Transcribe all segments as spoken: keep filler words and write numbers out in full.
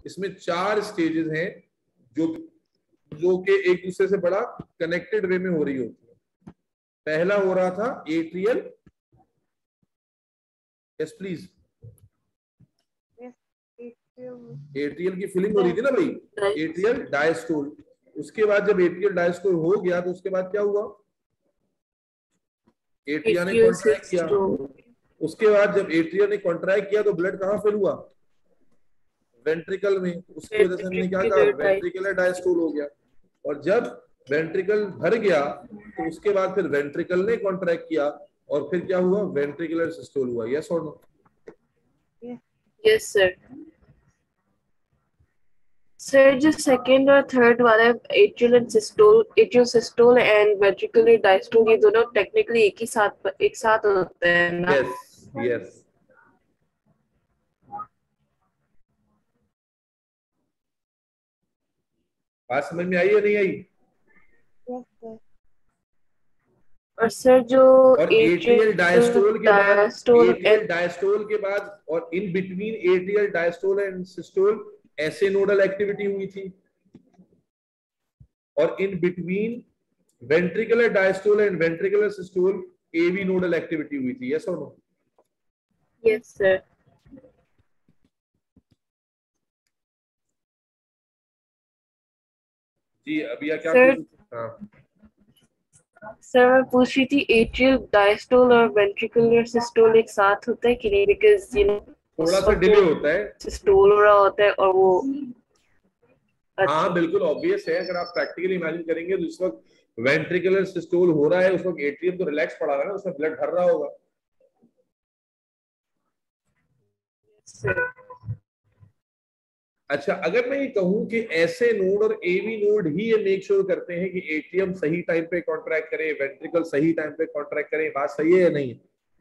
इसमें चार स्टेजेस हैं जो जो कि एक दूसरे से बड़ा कनेक्टेड वे में हो रही होती है। पहला हो रहा था एट्रियल, यस प्लीज, एट्रियल की फिलिंग हो रही थी ना भाई, एट्रियल डायस्टोल। उसके बाद जब एट्रियल डायस्टोल हो गया तो उसके बाद क्या हुआ, एट्रिया ने कॉन्ट्रैक्ट किया। उसके बाद जब एट्रिया ने कॉन्ट्रैक्ट किया तो ब्लड कहां फिल हुआ, वेंट्रिकल में। उसकी वजह से हमने क्या कहा, वेंट्रिकुलर डायस्टोल हो गया। और जब वेंट्रिकल भर गया तो उसके बाद फिर वेंट्रिकल ने कॉन्ट्रैक्ट किया और फिर क्या हुआ, वेंट्रिकुलर सिस्टोल हुआ। यस और नो? Yes sir. सर जो सेकंड और थर्ड वाला atrial and systole, atrial systole and ventricular diastole, ये दोनों टेक्निकली एक ही साथ एक साथ होते हैं ना? Yes yes. बात समझ में आई या नहीं आई? Yes sir. और सर जो और एट्रियल डायस्टोल के बाद, एट्रियल and... डायस्टोल के बाद और in between atrial diastole and systole ऐसे नोडल एक्टिविटी हुई थी। और in between ventricular diastole and ventricular systole AV nodal activity हुई थी। यस और नो? Yes sir. जी अभी क्या सर, हाँ सर मैं पूछ रही थी एट्रियल डायस्टोल और वेंट्रिकुलर सिस्टोल एक साथ होता है कि नहीं? बिकॉज यू नो थोड़ा सा डिले होता है, सिस्टोल हो रहा होता है और वो अच्छा। हाँ बिल्कुल ऑब्वियस है, अगर आप प्रैक्टिकली इमेजिन करेंगे तो इस वक्त वेंट्रिकुलर सिस्टोल हो रहा है, उस वक्त एट्रियम तो रिलैक्स पड़ा है ना, उसमें ब्लड भर रहा होगा। अच्छा, अगर मैं ये कहूं कि ऐसे नोड और एवी नोड ही ये मेक श्योर करते हैं कि एट्रियम सही टाइम पे कॉन्ट्रैक्ट करे, वेंट्रिकल सही टाइम पे कॉन्ट्रैक्ट करे, बात सही है या नहीं?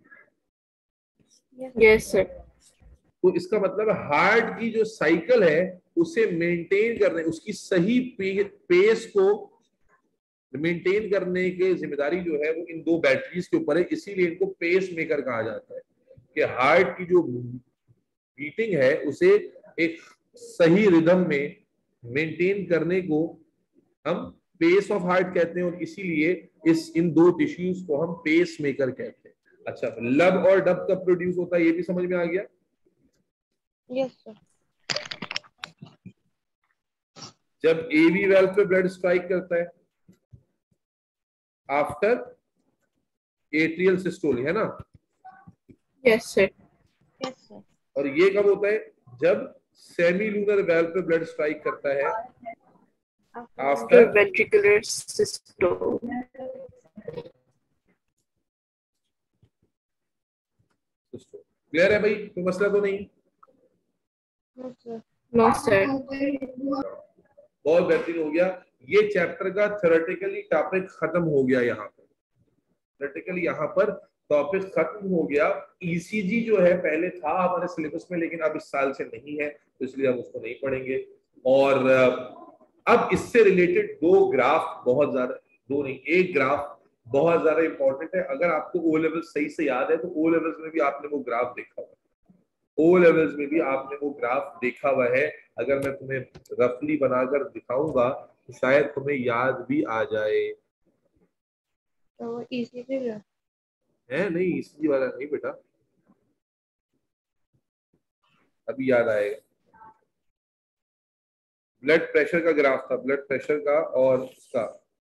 Yes sir. तो इसका मतलब हार्ट की जो साइकिल है उसे मेंटेन करने, उसकी सही पे, पेस को मेंटेन करने की जिम्मेदारी जो है वो इन दो बैटरीज के ऊपर है। इसीलिए इनको पेस मेकर कहा जाता है कि हार्ट की जो बीटिंग है उसे एक सही रिदम में मेंटेन करने को हम पेस ऑफ हार्ट कहते हैं, और इसीलिए इस इन दो टिश्यूज को हम पेस मेकर कहते हैं। अच्छा, लब और डब कब प्रोड्यूस होता है ये भी समझ में आ गया? Yes sir. जब एवी वेल्व पे ब्लड स्ट्राइक करता है आफ्टर एट्रियल सिस्टोल, है ना? Yes sir. Yes sir. और ये कब होता है, जब सेमीलूनर वेल्व पे ब्लड स्ट्राइक करता है आफ्टर वेंट्रिकुलर सिस्टोल। क्लियर है भाई, कोई मसला तो नहीं? No sir. बहुत बेहतरीन हो गया। ये चैप्टर का थ्योरेटिकली टॉपिक खत्म हो गया, यहाँ पर थ्योरेटिकली यहाँ पर टॉपिक खत्म हो गया। ईसीजी जो है पहले था हमारे सिलेबस में, लेकिन अब इस साल से नहीं है, तो इसलिए हम उसको नहीं पढ़ेंगे। और अब इससे रिलेटेड दो ग्राफ बहुत ज्यादा, दो नहीं एक ग्राफ बहुत ज्यादा इंपॉर्टेंट है। अगर आपको ओ लेवल सही से याद है तो ओ लेवल्स में भी आपने वो ग्राफ देखा हुआ है, ओ लेवल्स में भी आपने वो ग्राफ देखा हुआ है। अगर मैं तुम्हें रफली बनाकर दिखाऊंगा तो शायद तुम्हें याद भी आ जाए। तो ईसीजी है नहीं, ईसीजी वाला नहीं बेटा, अभी याद आएगा। ब्लड प्रेशर का ग्राफ था, ब्लड प्रेशर का और उसका।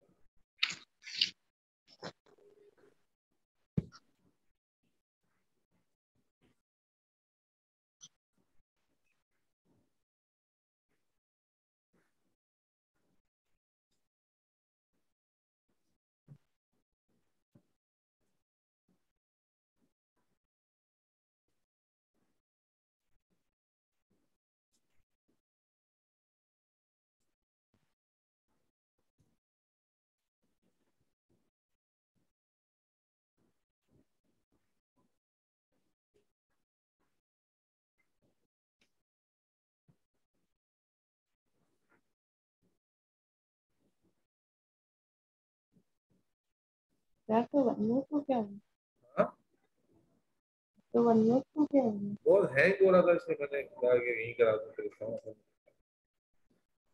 तो वन मिनट को क्या है? हाँ? तो वन मिनट को क्या है? बहुत हैंग हो रहा था इसलिए मैंने कहा कि यहीं करा दूं फिर।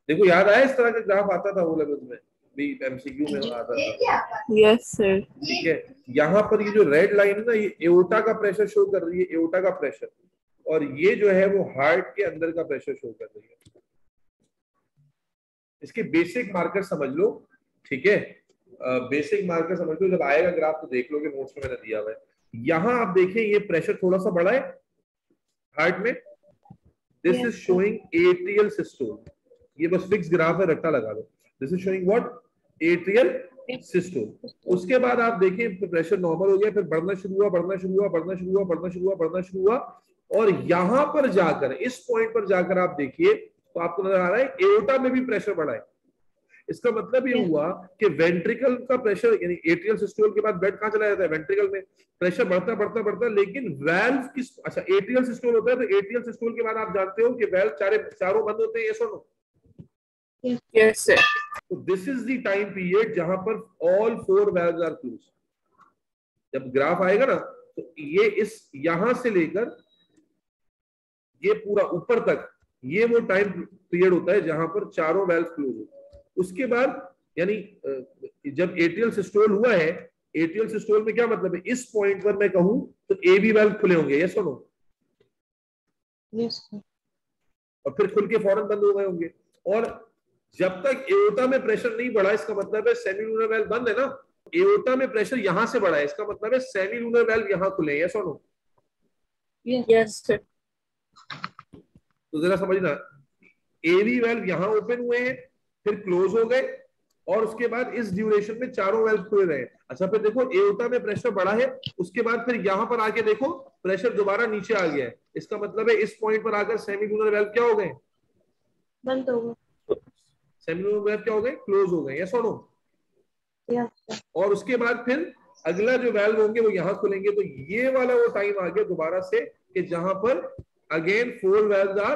देखो याद आया इस तरह का ग्राफ आता था वो लेवल्स में भी, एमसीक्यू में आता था। Yes sir. ठीक है, यहाँ पर ये जो रेड लाइन है ना, ये एओर्टा का प्रेशर शो कर रही है, एओर्टा का प्रेशर, और ये जो है वो हार्ट के अंदर का प्रेशर शो कर रही है। इसके बेसिक मार्कर समझ लो, ठीक है, बेसिक मार्कर समझ लो, जब आएगा ग्राफ तो देख लोगे, नोट्स में मैंने दिया हुआ है। यहाँ आप देखें ये प्रेशर थोड़ा सा बढ़ा है हार्ट में, this is showing atrial systole, ये बस फिक्स ग्राफ है, रट्टा लगा दो, this is showing what, atrial systole. उसके बाद आप देखें प्रेशर नॉर्मल हो गया, फिर बढ़ना शुरू हुआ, बढ़ना शुरू हुआ, बढ़ना शुरू हुआ, बढ़ना शुरू हुआ, बढ़ना शुरू हुआ, और यहां पर जाकर, इस पॉइंट पर जाकर आप देखिए तो आपको नजर आ रहा है एओर्टा में भी प्रेशर बढ़ा है। इसका मतलब ये हुआ कि वेंट्रिकल का प्रेशर, यानी एट्रियल सिस्टोल के बाद ब्लड कहां चला जाता है, वेंट्रिकल में, प्रेशर बढ़ता बढ़ता बढ़ता, लेकिन वाल्व किस, अच्छा एट्रियल सिस्टोल होता है, तो एट्रियल सिस्टोल के बाद आप जानते हो कि वाल्व चारे चारों बंद होते हैं, ये सुनो। Yes sir. तो this is the time period जहां पर all four valves are close. जब ग्राफ आएगा ना तो ये इस यहां से लेकर ये पूरा ऊपर तक, ये वो टाइम पीरियड होता है जहां पर चारों वाल्व क्लोज होते हैं। उसके बाद यानी जब एट्रियल सिस्टोल हुआ है, एट्रियल सिस्टोल में क्या मतलब है, इस पॉइंट पर मैं कहूं तो ए बी वाल्व खुले होंगे, यस और नो? Yes sir. और फिर खुल के फौरन बंद हो गए होंगे। और जब तक एओर्टा में प्रेशर नहीं बढ़ा, इसका मतलब है सेमीलूनर वाल्व बंद है ना, एओर्टा में प्रेशर यहां से बढ़ा है, इसका मतलब है सेमीलूनर वाल्व यहां खुले, यस और नो? Yes sir. तो जरा समझना, एवी वाल्व यहां ओपन हुए हैं, फिर क्लोज हो गए, और उसके बाद इस ड्यूरेशन में चारों वाल्व खुले रहे। अच्छा फिर देखो एओर्टा में प्रेशर बढ़ा है, उसके बाद फिर यहां पर आके देखो प्रेशर दोबारा नीचे आ गया है, इसका मतलब है इस पॉइंट पर आकर सेमीलूनर वाल्व क्या हो गए, बंद हो गए। सेमीलूनर वाल्व क्या हो गए, क्लोज हो गए, यस और नो? यस। और उसके बाद फिर अगला जो वाल्व होंगे वो यहां खुलेंगे। तो ये वाला वो टाइम आ गया दोबारा से कि जहां पर again four valves are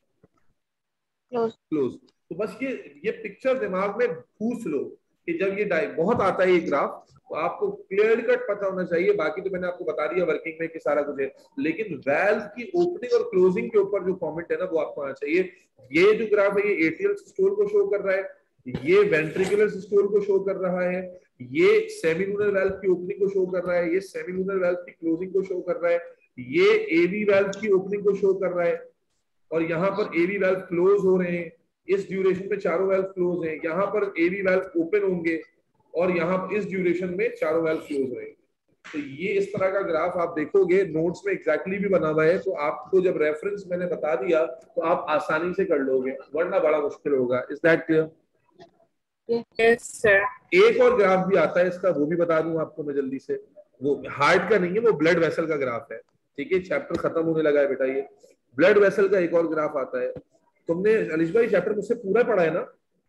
close. तो बस ये ये पिक्चर दिमाग में घूस लो कि जब ये डाइ बहुत आता है ये ग्राफ, तो आपको क्लियर कट पता होना चाहिए। बाकी तो मैंने आपको बता दिया वर्किंग में कि सारा कुछ है, लेकिन वाल्व की ओपनिंग और क्लोजिंग के ऊपर जो कमेंट है ना वो आपको आना चाहिए। ये जो ग्राफ है ये एट्रियल सिस्टोल को शो कर रहा है, ये वेंट्रिकुलर सिस्टोल को शो कर रहा है, ये सेमीलूनर वाल्व की ओपनिंग को शो कर रहा है, ये सेमीलूनर वाल्व की क्लोजिंग को शो कर रहा है, ये एवी वाल्व की ओपनिंग को शो कर रहा है, और यहाँ पर एवी वाल्व क्लोज हो रहे हैं, इस ड्यूरेशन में चारों वाल्व क्लोज हैं, यहाँ पर एवी वाल्व ओपन होंगे, और यहाँ इस ड्यूरेशन में चारों वाल्व क्लोज रहेंगे। तो ये इस तरह का ग्राफ आप देखोगे, नोट्स में एग्जैक्टली भी बना हुआ है, तो आपको जब रेफरेंस मैंने बता दिया तो आप आसानी से कर लोगे, वरना बड़ा मुश्किल होगा। Is that clear? Yes sir. एक और ग्राफ भी आता है इसका, वो भी बता दूं आपको मैं जल्दी से। वो हार्ट का नहीं है, वो ब्लड वेसल का ग्राफ है। ठीक है, चैप्टर खत्म होने लगा है बेटा, ये ब्लड वेसल का एक और ग्राफ आता है। तुमने अलिश भाई चैप्टर मुझसे पूरा पढ़ा है ना?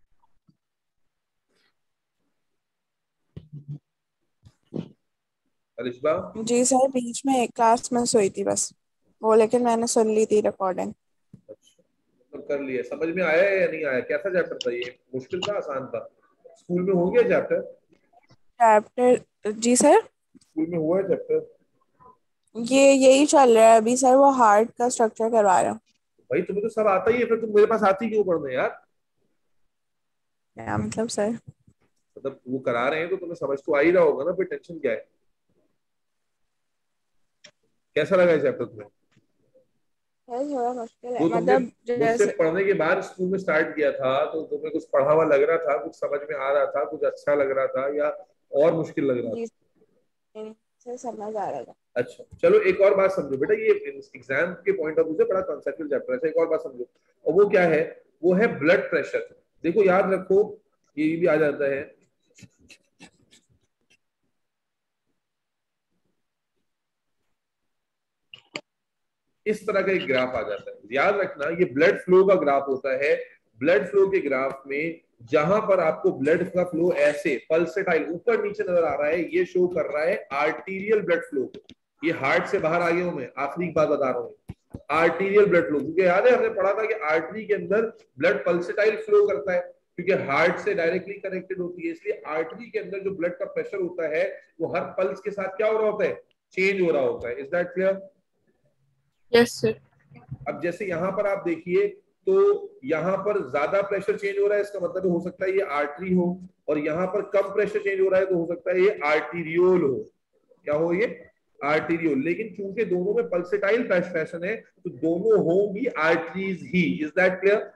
अलिश भाई जी सर, बीच में एक क्लास मिस हुई थी बस वो, लेकिन मैंने सुन ली थी रिकॉर्डिंग। अच्छा, तो कर लिया, समझ में आया या नहीं आया? कैसा चैप्टर था ये, मुश्किल था आसान था? स्कूल में हो गया चैप्टर? चैप्टर जी सर, स्कूल में हुआ है चैप्टर? ये यही चल रहा है अभी सर, वो हार्ट का स्ट्रक्चर करवा रहा हूँ। भाई तुम्हें तो सब आता ही है, फिर तुम मेरे पास आती क्यों पढ़ने यार? क्या मतलब सर? मतलब वो करा रहे हैं तो तुम्हें समझ तो आ ही रहा होगा ना, फिर टेंशन क्या है? कैसा लगा ये चैप्टर तुम्हें? सर थोड़ा मुश्किल है, जो तुमने मतलब मुझसे जैसे पढ़ने के बाद स्कूल में स्टार्ट किया था तो तुम्हें कुछ पढ़ा हुआ लग रहा था, कुछ समझ में आ रहा था, कुछ अच्छा लग रहा था, या और मुश्किल लग रहा था? जी सर समझ आ रहा था। अच्छा चलो, एक और बात समझो बेटा, ये एग्जाम के पॉइंट ऑफ व्यू से बड़ा कॉन्सेप्चुअल चैप्टर है। एक और बात समझो, और वो क्या है, वो है ब्लड प्रेशर। देखो याद रखो, ये भी आ जाता है, इस तरह का एक ग्राफ आ जाता है। याद रखना ये ब्लड फ्लो का ग्राफ होता है। ब्लड फ्लो के ग्राफ में जहां पर आपको ब्लड का फ्लो ऐसे पल्सेटाइल ऊपर नीचे नजर आ रहा है, ये शो कर रहा है आर्टीरियल ब्लड फ्लो। ये हार्ट से बाहर आ गया हूं मैं, आखिरी बात बता रहा हूँ, आर्टीरियल ब्लड फ्लो। क्योंकि याद है हमने पढ़ा था कि आर्टरी के अंदर ब्लड पल्सेटाइल फ्लो करता है, क्योंकि हार्ट से डायरेक्टली कनेक्टेड होती है, इसलिए आर्टरी के अंदर जो ब्लड का प्रेशर होता है वो हर पल्स के साथ क्या हो रहा होता है, चेंज हो रहा होता है। Is that clear? Yes sir. अब जैसे यहां पर आप देखिए तो यहाँ पर ज्यादा प्रेशर चेंज हो रहा है, इसका मतलब हो सकता है ये आर्टरी हो, और यहाँ पर कम प्रेशर चेंज हो रहा है तो हो सकता है ये आर्टीरियोल हो। क्या हो ये? आर्टीरियोल। लेकिन चूंकि दोनों में पल्सेटाइल फैशन है तो दोनों होंगी आर्टरीज ही। Is that clear?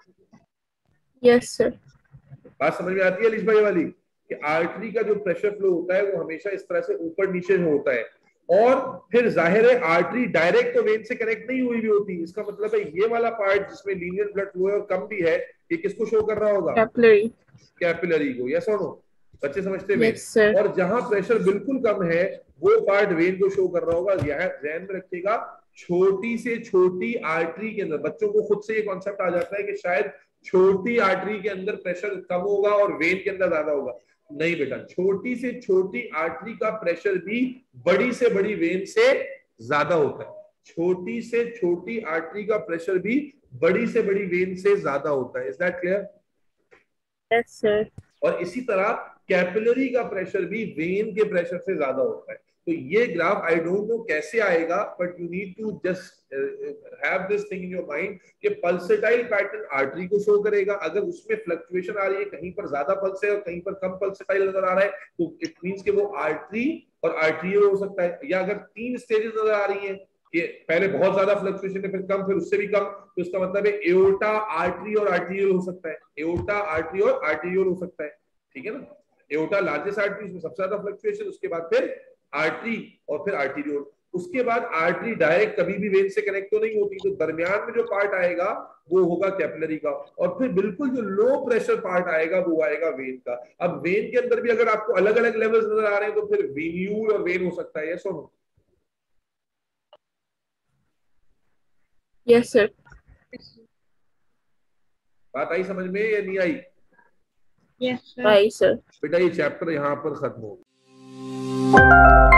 Yes sir. बात समझ में आती है अलीश भाई वाली कि आर्टरी का जो प्रेशर फ्लो होता है वो हमेशा इस तरह से ऊपर नीचे होता है, और फिर जाहिर है आर्टरी डायरेक्ट तो वेन से कनेक्ट नहीं हुई भी होती। इसका मतलब है ये वाला पार्ट जिसमें लीनियर ब्लड फ्लो है और कम भी है, ये किसको शो कर रहा होगा? कैपिलरी। कैपिलरी को। यस और नो? बच्चे समझते हैं? yes, sir. और जहां प्रेशर बिल्कुल कम है वो पार्ट वेन को शो कर रहा होगा। यह ध्यान में रखिएगा, छोटी से छोटी आर्टरी के अंदर बच्चों को खुद से ये कॉन्सेप्ट आ जाता है कि शायद छोटी आर्टरी के अंदर प्रेशर कम होगा और वेन के अंदर ज्यादा होगा। नहीं बेटा, छोटी से छोटी आर्टरी का प्रेशर भी बड़ी से बड़ी वेन से ज्यादा होता है। छोटी से छोटी आर्टरी का प्रेशर भी बड़ी से बड़ी वेन से ज्यादा होता है। Is that clear? Yes sir. और इसी तरह कैपिलरी का प्रेशर भी वेन के प्रेशर से ज्यादा होता है। तो ये ग्राफ आई डोंट नो कैसे आएगा, but you need to just have this thing in your mind कि पल्सेटाइल पैटर्न आर्टरी को शो करेगा। अगर उसमें फ्लक्चुएशन आ रही है, कहीं पर ज्यादा पल्स है और कहीं पर कम पल्सेटाइल नजर आ रहा है, तो इट मींस कि वो आर्टरी और आर्टरियल हो सकता है। या अगर तीन स्टेजेस नजर आ रही है कि पहले बहुत ज्यादा फ्लक्चुएशन है, फिर कम, फिर उससे भी कम, तो इसका मतलब है एओर्टा आर्टरी और आर्टरियल हो सकता है। एओर्टा आर्टरी और आर्टरियल हो सकता है, ठीक है ना? एओर्टा लार्जेस्ट आर्टरी, उसमें सबसे ज्यादा फ्लक्चुएशन, उसके बाद फिर आर्टरी और फिर आर्टीरियोल। उसके बाद आर्टरी डायरेक्ट कभी भी वेन से कनेक्ट तो नहीं होती, तो दरमियान में जो पार्ट आएगा वो होगा कैपिलरी का, और फिर बिल्कुल जो लो प्रेशर पार्ट आएगा वो आएगा वेन का। अब वेन के अंदर भी अगर आपको अलग अलग लेवल्स नजर आ रहे हैं तो फिर वेन्यूल और वेन हो सकता है। यस और नो? Yes sir. बात आई समझ में या नहीं आई? Yes sir. आई सर। बेटा ये चैप्टर यहाँ पर खत्म हो